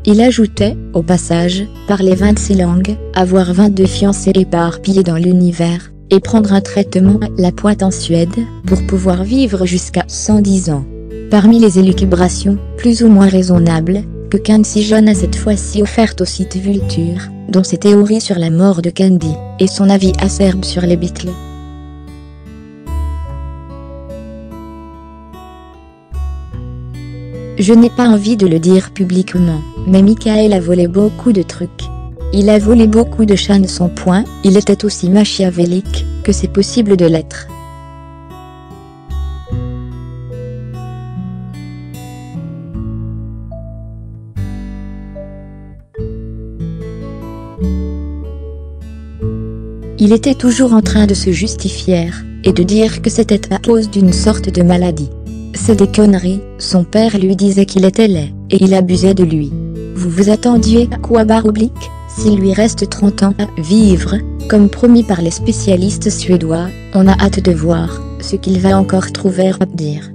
Il ajoutait, au passage, parler 26 langues, avoir 22 fiancés éparpillés dans l'univers, et prendre un traitement à la pointe en Suède, pour pouvoir vivre jusqu'à 110 ans. Parmi les élucubrations, plus ou moins raisonnables, que Quincy Jones a cette fois-ci offertes au site Vulture, dont ses théories sur la mort de Kennedy, et son avis acerbe sur les Beatles. Je n'ai pas envie de le dire publiquement, mais Michael a volé beaucoup de trucs. Il a volé beaucoup de chats de son poing, il était aussi machiavélique, que c'est possible de l'être. Il était toujours en train de se justifier, et de dire que c'était à cause d'une sorte de maladie. C'est des conneries, son père lui disait qu'il était laid, et il abusait de lui. Vous vous attendiez à quoi ? S'il lui reste 30 ans à vivre, comme promis par les spécialistes suédois, on a hâte de voir ce qu'il va encore trouver à dire.